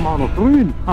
auch noch grün. Ha.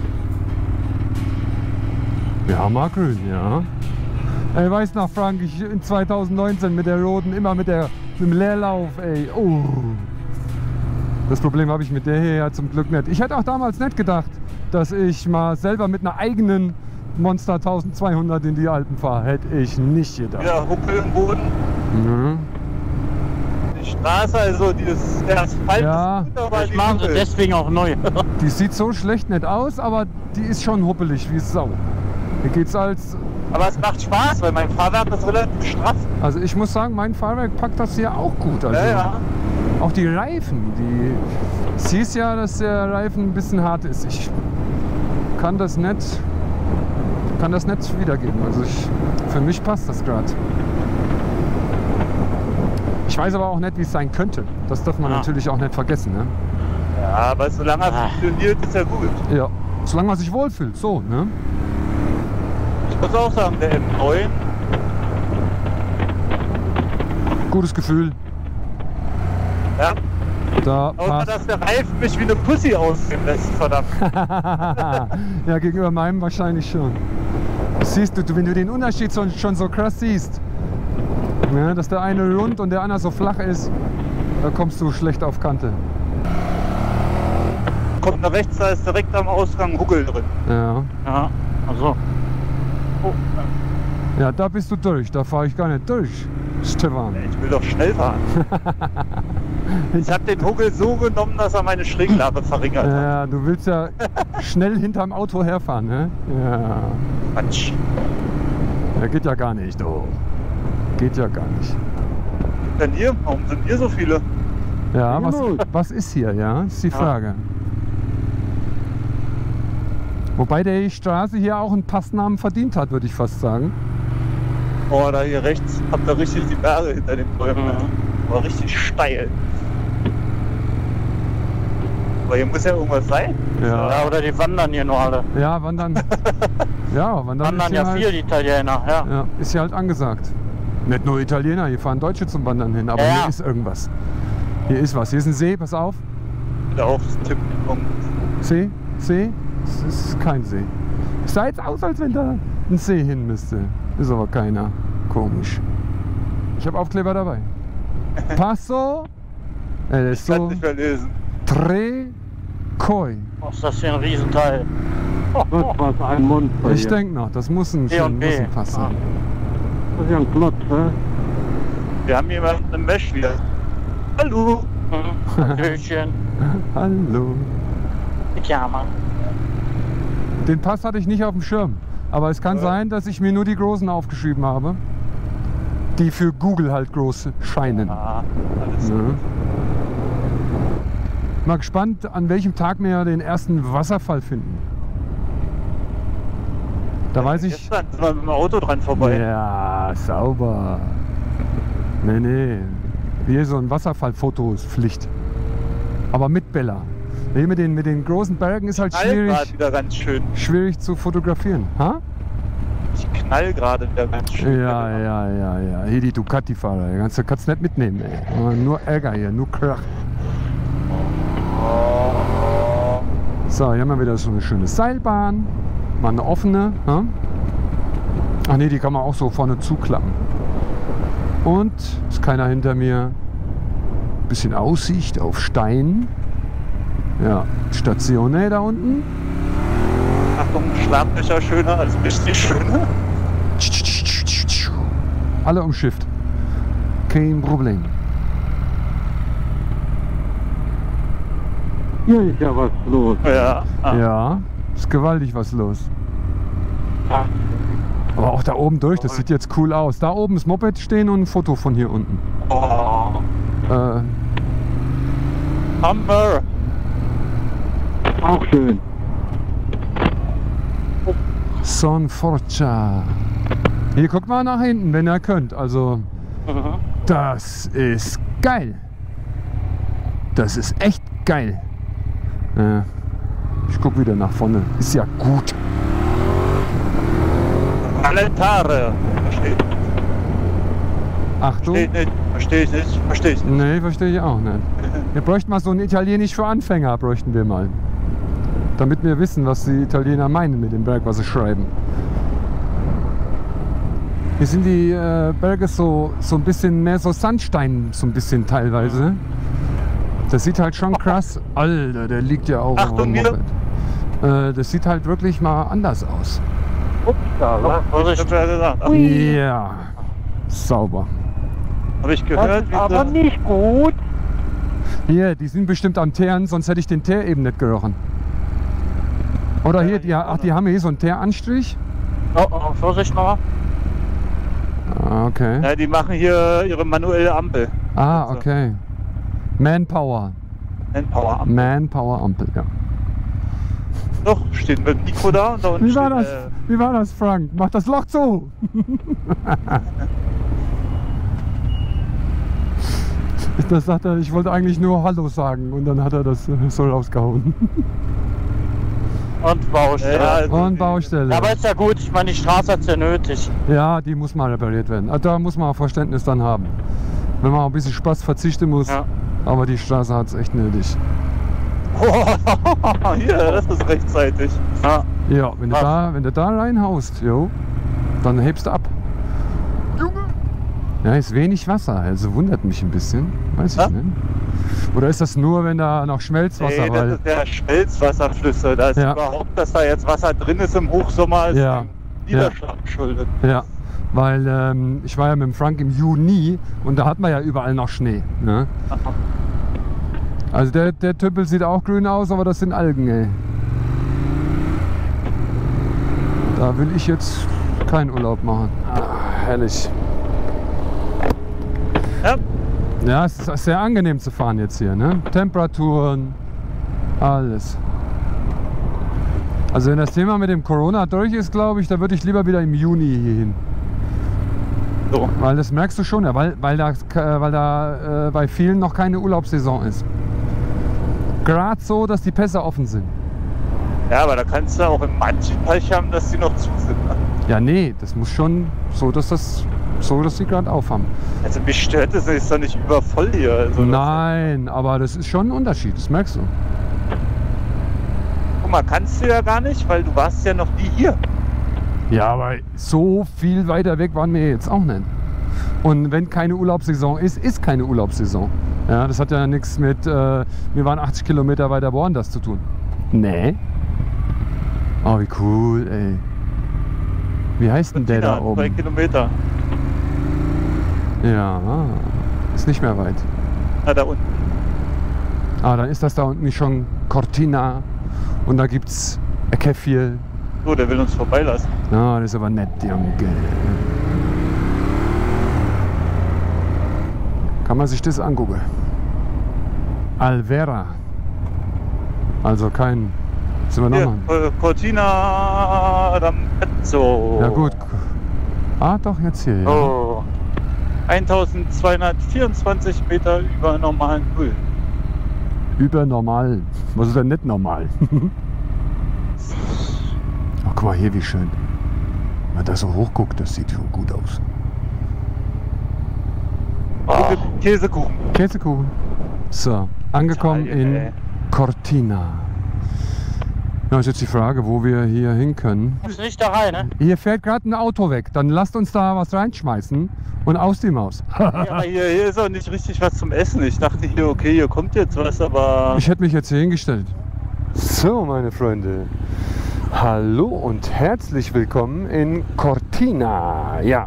Wir haben mal grün, ja. Ey, weiß noch, Frank, ich in 2019 mit der roten, immer mit dem Leerlauf, ey. Oh. Das Problem habe ich mit der hier ja zum Glück nicht. Ich hätte auch damals nicht gedacht, dass ich mal selber mit einer eigenen Monster 1200 in die Alpen fahre. Hätte ich nicht gedacht. Ja, Huckel im Boden. Mhm. Die Straße, also der Asphalt Ja. ist gut, aber Ich die mache sie Huckel. deswegen auch neu. Die sieht so schlecht nicht aus, aber die ist schon huppelig wie Sau. Hier geht's als... Aber es macht Spaß, weil mein Fahrwerk ist relativ straff. Also ich muss sagen, mein Fahrwerk packt das hier auch gut. Also Ja. auch die Reifen, es hieß ja, dass der Reifen ein bisschen hart ist. Ich kann das nicht wiedergeben. Also für mich passt das gerade. Ich weiß aber auch nicht, wie es sein könnte. Das darf man Ja. natürlich auch nicht vergessen. Ne? Ja, aber solange er funktioniert, ist ja gut. Ja, solange man sich wohlfühlt. So, ne? Ich muss auch sagen, der M9, Gutes Gefühl. ja, Da außer passt. dass der Reifen mich wie eine Pussy aussehen lässt, verdammt. Ja, gegenüber meinem wahrscheinlich schon. Das siehst du, wenn du den Unterschied schon so krass siehst, ne, dass der eine rund und der andere so flach ist, da kommst du schlecht auf Kante. Kommt nach rechts, da ist direkt am Ausgang Huckel drin. Ja. Ja, also. Oh, Ja, da bist du durch, da fahre ich gar nicht durch, Stefan. ich will doch schnell fahren. Ich habe den Huckel so genommen, dass er meine Schräglage verringert hat. Ja, du willst ja schnell hinterm Auto herfahren, ne? Ja. Quatsch. Ja, geht ja gar nicht, oh. Geht ja gar nicht. Denn hier, warum sind hier so viele? Ja, was ist hier, ja? Ist die Frage. Wobei die Straße hier auch einen Passnamen verdient hat, würde ich fast sagen. Oh, da hier rechts habt ihr richtig die Berge hinter den Bäumen. War richtig steil. Aber hier muss ja irgendwas sein. Ja, Ja, oder die wandern hier noch alle. ja, wandern. Ja, wandern Wandern ist hier ja halt, viel, die Italiener. Ja. ja, ist hier halt angesagt. Nicht nur Italiener, hier fahren Deutsche zum Wandern hin, aber Ja. hier ist irgendwas. Hier ist was. Hier ist ein See, pass auf. Wieder auf Tipp. See? See? Es ist kein See. Es sah jetzt aus, als wenn da ein See hin müsste. Ist aber keiner. Komisch. Ich habe Aufkleber dabei. Passo. Das ist Ich kann so. nicht mehr lesen. Tre Koi. Was ist das für ein Riesenteil? Gott, was ein Monster Ich hier. denke noch, das muss ein, B und B. muss ein Pass sein. Das ist ja ein Klotz, ne? Wir haben jemanden im Mesh wieder. Hallo. Hallöchen. Hallo. Ja, Mann. Den Pass hatte ich nicht auf dem Schirm. Aber es kann sein, dass ich mir nur die großen aufgeschrieben habe, die für Google halt groß scheinen. Ah, alles Ja. Mal gespannt, an welchem Tag wir den ersten Wasserfall finden. Da weiß ich. Gestern sind wir mit dem Auto dran vorbei. Ja, sauber. Nee. Hier so ein Wasserfallfoto ist Pflicht. Aber mit Bella. Hier mit den großen Bergen ist halt Knall gerade schwierig, wieder ganz schön. schwierig zu fotografieren. Ha? Ich knall gerade wieder ganz schön. Ja. Hier die Ducati-Fahrer, kannst du nicht mitnehmen, ey. Nur Ärger hier, nur Krach. So, hier haben wir wieder so eine schöne Seilbahn. Mal eine offene. Ha? Ach nee, die kann man auch so vorne zuklappen. Und ist keiner hinter mir. Bisschen Aussicht auf Stein. Ja, Station da unten. Achtung, Schlaglöcher schöner als richtig schöner. Alle umschifft. Kein Problem. Hier ist ja was los. Ja. Ah. Ja, ist gewaltig was los. Aber auch da oben durch, das sieht jetzt cool aus. Da oben das Moped stehen und ein Foto von hier unten. Oh, Hammer. Auch schön. Son Forza. Hier guckt mal nach hinten, wenn ihr könnt. Also, das ist geil. Das ist echt geil. Ich guck wieder nach vorne. Ist ja gut. Alentare. Versteht. Achtung. Versteht nicht. Verstehe ich nicht. Verstehe ich nicht. Nee, verstehe ich auch nicht. Wir bräuchten mal so ein Italienisch für Anfänger, bräuchten wir mal. damit wir wissen, was die Italiener meinen mit dem Berg, was sie schreiben. Hier sind die Berge so ein bisschen mehr so Sandstein, so ein bisschen teilweise. Das sieht halt schon krass. Alter, der liegt ja auch Achtung, am Moped. Das sieht halt wirklich mal anders aus. Upsala. Vorsicht. Ja, sauber. Habe ich Das gehört, ist aber nicht gut. Hier, die sind bestimmt am Teeren, sonst hätte ich den Teer eben nicht gerochen. Oder hier, die haben hier so einen Teeranstrich. Oh, Vorsicht mal. Ah, okay. Ja, die machen hier ihre manuelle Ampel. Ah, okay. Manpower. Manpower-Ampel. Manpower-Ampel, ja. Doch, steht mit Mikro da und da unten Wie war steht, das? Wie war das, Frank? Mach das Loch zu! Das sagt er, ich wollte eigentlich nur Hallo sagen und dann hat er das so rausgehauen. Und Baustelle. Ja, also Und Baustelle. Ja, aber ist ja gut, ich meine, die Straße hat es ja nötig. Ja, die muss mal repariert werden. Also da muss man auch Verständnis dann haben. Wenn man auch ein bisschen Spaß verzichten muss. Ja. Aber die Straße hat es echt nötig. hier, das ist rechtzeitig. Ja. Ja, wenn du da reinhaust, jo, dann hebst du ab. Ja, ist wenig Wasser, also wundert mich ein bisschen. Weiß ich Ja? nicht. Oder ist das nur, wenn da noch Schmelzwasser, Nee, weil... das ist ja Schmelzwasserflüsse. Da ist Ja. überhaupt, dass da jetzt Wasser drin ist im Hochsommer, ist Ja. dem Niederschlag geschuldet. Ja, weil ich war ja mit dem Frank im Juni und da hat man ja überall noch Schnee. Ne? Also der Tümpel sieht auch grün aus, aber das sind Algen, ey. Da will ich jetzt keinen Urlaub machen. Herrlich. Ja. Ja, es ist sehr angenehm zu fahren jetzt hier, ne? Temperaturen, alles. Also wenn das Thema mit dem Corona durch ist, glaube ich, da würde ich lieber wieder im Juni hier hin. So. Weil das merkst du schon, ja, weil da bei vielen noch keine Urlaubssaison ist. Gerade so, dass die Pässe offen sind. Ja, aber da kannst du auch in manchen Pech haben, dass die noch zu sind. Ne? Ja, nee, das muss schon so, dass die gerade aufhaben. Also mich stört das, ist doch nicht übervoll hier. Also Nein, aber das ist schon ein Unterschied, das merkst du. Guck mal, kannst du ja gar nicht, weil du warst ja noch nie hier. Ja, aber so viel weiter weg waren wir jetzt auch nicht. Und wenn keine Urlaubssaison ist, ist keine Urlaubssaison. Ja, das hat ja nichts mit, wir waren 80 Kilometer weiter woanders zu tun. Nee. Oh, wie cool, ey. Wie heißt denn der da Cortina, oben? 2 Kilometer. Ja, ist nicht mehr weit. Na, da unten. Ah, dann ist das da unten nicht schon Cortina und da gibt's ein Käffchen. So, der will uns vorbeilassen. Ja, das ist aber nett, Junge. Kann man sich das angucken? Alvera. Also kein... Sind wir Hier, nochmal? Cortina d'Ampezzo. Ja gut. Ah, doch, jetzt hier. Ja. Oh. 1224 Meter über normalen Null. Über normal. Was ist denn nicht normal? Oh, guck mal hier, wie schön. Wenn man da so hochguckt, das sieht schon gut aus. Oh. Käsekuchen. Käsekuchen. So, angekommen Italien, in ey. Cortina. Ja, ist jetzt die Frage, wo wir hier hin können. Kommst nicht da rein, ne? Hier fährt gerade ein Auto weg. Dann lasst uns da was reinschmeißen und aus die Maus. Ja, aber hier ist auch nicht richtig was zum Essen. Ich dachte hier, okay, hier kommt jetzt was, aber... Ich hätte mich jetzt hier hingestellt. So, meine Freunde. Hallo und herzlich willkommen in Cortina. Ja.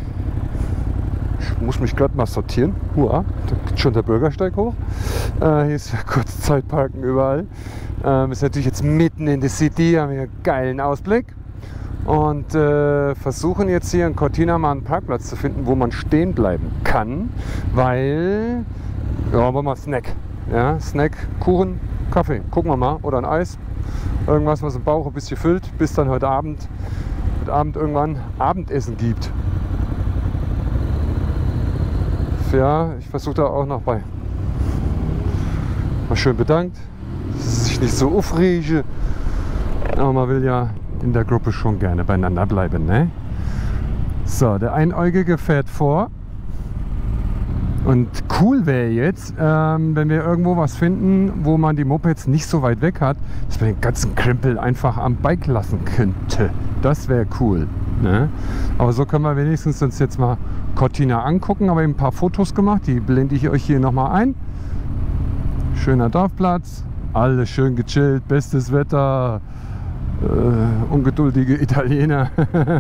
Ich muss mich gerade mal sortieren. Hua, da geht schon der Bürgersteig hoch. Hier ist ja kurz Zeitparken überall. Ist natürlich jetzt mitten in der City, haben wir einen geilen Ausblick. Und versuchen jetzt hier in Cortina mal einen Parkplatz zu finden, wo man stehen bleiben kann. Weil, ja, wollen wir mal Snack. Ja, Snack, Kuchen, Kaffee. Gucken wir mal. Oder ein Eis. Irgendwas, was im Bauch ein bisschen füllt, bis dann heute Abend irgendwann Abendessen gibt. Ja, ich versuche da auch noch bei. Mal schön bedankt, dass es sich nicht so aufrege. Aber man will ja in der Gruppe schon gerne beieinander bleiben, ne? So, der Einäugige fährt vor. Und cool wäre jetzt, wenn wir irgendwo was finden, wo man die Mopeds nicht so weit weg hat, dass man den ganzen Krempel einfach am Bike lassen könnte. Das wäre cool. Ne? Aber so können wir wenigstens uns jetzt mal Cortina angucken. Aber eben ein paar Fotos gemacht, die blende ich euch hier nochmal ein. Schöner Dorfplatz, alles schön gechillt, bestes Wetter, ungeduldige Italiener.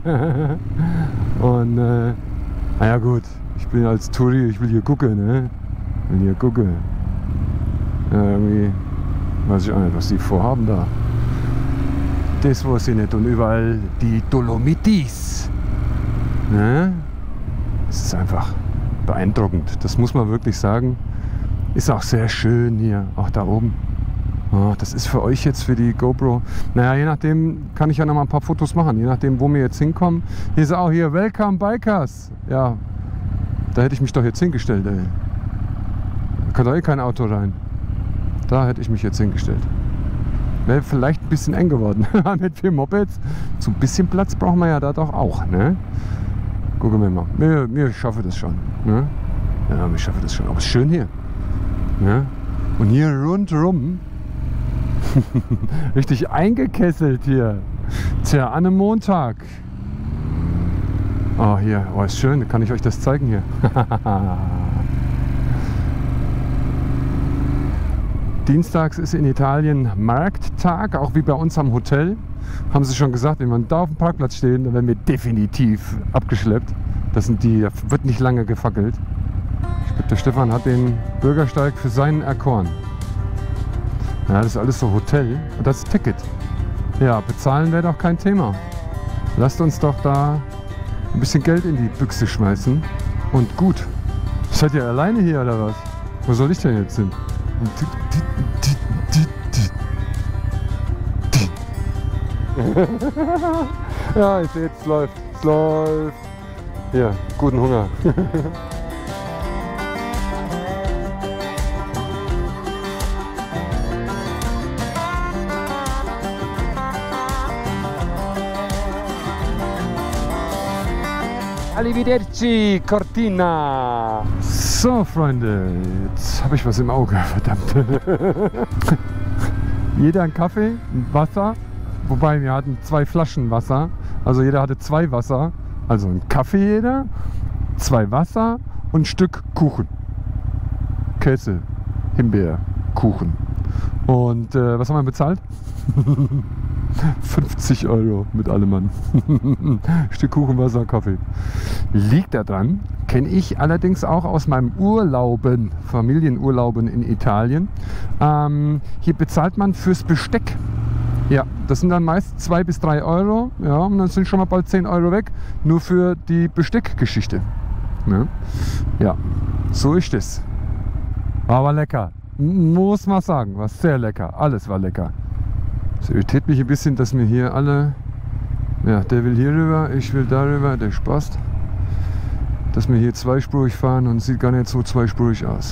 Und naja gut, ich bin als Touri, ich will hier gucken, ne? Will hier gucken. Ja, irgendwie weiß ich auch nicht, was die vorhaben da. Das weiß ich nicht. Und überall die Dolomitis. Ne? Es ist einfach beeindruckend. Das muss man wirklich sagen. Ist auch sehr schön hier, auch da oben. Oh, das ist für euch jetzt, für die GoPro. Naja, je nachdem kann ich ja noch mal ein paar Fotos machen. Je nachdem, wo wir jetzt hinkommen. Hier ist auch hier, Welcome Bikers. Ja, da hätte ich mich doch jetzt hingestellt, ey. Da kann doch eh kein Auto rein. Da hätte ich mich jetzt hingestellt. Wäre vielleicht ein bisschen eng geworden mit 4 Mopeds. So ein bisschen Platz brauchen wir ja da doch auch, ne? Gucken wir mal. Wir schaffen das schon, ne? Ja, wir schaffen das schon. Aber es ist schön hier. Ne? Und hier rundherum richtig eingekesselt hier. Tja, an einem Montag. Oh, hier, oh, ist schön. Kann ich euch das zeigen hier? Dienstags ist in Italien Markttag, auch wie bei uns am Hotel. Haben sie schon gesagt, wenn wir da auf dem Parkplatz stehen, dann werden wir definitiv abgeschleppt. Da wird nicht lange gefackelt. Der Stefan hat den Bürgersteig für seinen erkoren. Ja, das ist alles so Hotel und das Ticket. Ja, bezahlen wäre doch kein Thema. Lasst uns doch da ein bisschen Geld in die Büchse schmeißen und gut. Seid ihr alleine hier oder was? Wo soll ich denn jetzt hin? Ja, ich sehe, es läuft. Es läuft. Hier, guten Hunger. Arrivederci, Cortina! So, Freunde, jetzt habe ich was im Auge, verdammt. Jeder einen Kaffee, ein Wasser, wobei wir hatten 2 Flaschen Wasser, also jeder hatte 2 Wasser, also ein Kaffee jeder, 2 Wasser und ein Stück Kuchen. Käse, Himbeer, Kuchen. Und was haben wir bezahlt? 50 € mit allem Mann. Stück Kuchen, Wasser, Kaffee. Liegt daran, kenne ich allerdings auch aus meinem Urlauben, Familienurlauben in Italien. Hier bezahlt man fürs Besteck. Ja, das sind dann meist 2 bis 3 €. Ja, und dann sind schon mal bald 10 € weg. Nur für die Besteckgeschichte. Ja, ja, so ist es. War aber lecker. Muss man sagen, war sehr lecker. Alles war lecker. Es irritiert mich ein bisschen, dass mir hier alle, ja, der will hier rüber, ich will da rüber, der spaßt. Dass wir hier zweispurig fahren und sieht gar nicht so zweispurig aus.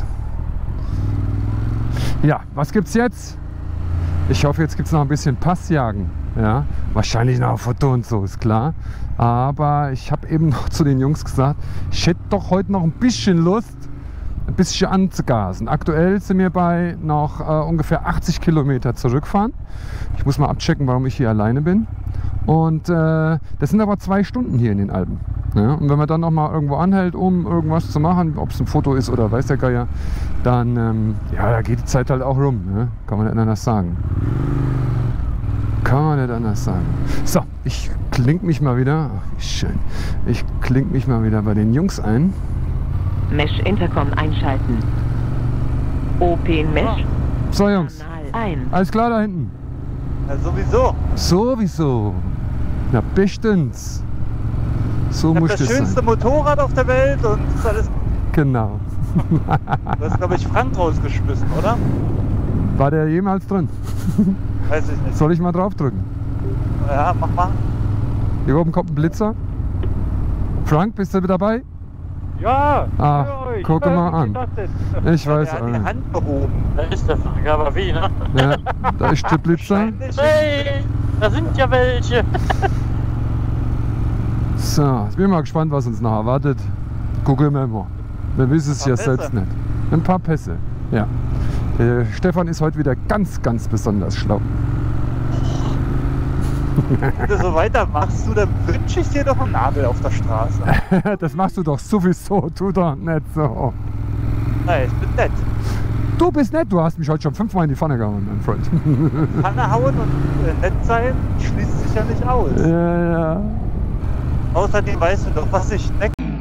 Ja, was gibt's jetzt? Ich hoffe, jetzt gibt es noch ein bisschen Passjagen. Ja, wahrscheinlich noch ein Foto und so, ist klar. Aber ich habe eben noch zu den Jungs gesagt, ich hätte doch heute noch ein bisschen Lust, ein bisschen anzugasen. Aktuell sind wir bei noch ungefähr 80 Kilometer zurückfahren. Ich muss mal abchecken, warum ich hier alleine bin. Und das sind aber 2 Stunden hier in den Alpen. Ja, und wenn man dann noch mal irgendwo anhält, um irgendwas zu machen, ob es ein Foto ist oder weiß der Geier, dann ja, da geht die Zeit halt auch rum. Ne? Kann man nicht anders sagen. Kann man nicht anders sagen. So, ich klinke mich mal wieder. Ach, wie schön. Ich klinke mich mal wieder bei den Jungs ein. Mesh Intercom einschalten. Open Mesh. So, Jungs. Ein. Alles klar da hinten? Ja, sowieso. Sowieso. Na, bestens. So Ich muss habe das das schönste sein. Motorrad auf der Welt und das ist alles. Genau. Du hast, glaube ich, Frank rausgeschmissen, oder? War der jemals drin? Weiß ich nicht. Soll ich mal draufdrücken? Ja, mach mal. Hier oben kommt ein Blitzer. Frank, bist du dabei? Ja, Ah, für euch. gucke mal an. Was ist das denn? Ich weiß Der auch hat die nicht. Hand behoben. Da ist der Frank, aber wie, ne? Ja, da ist der Blitzer. Wahrscheinlich. Hey, da sind ja welche. So, jetzt bin ich mal gespannt, was uns noch erwartet. Gucken wir mal. Wir wissen es Ein ja paar selbst Pässe. nicht. Ein paar Pässe, ja. Der Stefan ist heute wieder ganz, ganz besonders schlau. Wenn du so weitermachst, dann wünsche ich dir doch einen Nagel auf der Straße. Das machst du doch sowieso, tu doch nicht so. Nein, ich bin nett. Du bist nett, du hast mich heute schon 5-mal in die Pfanne gehauen, mein Freund. Pfanne hauen und nett sein schließt sich ja nicht aus. Ja, ja. Außerdem weißt du doch, was ich necke.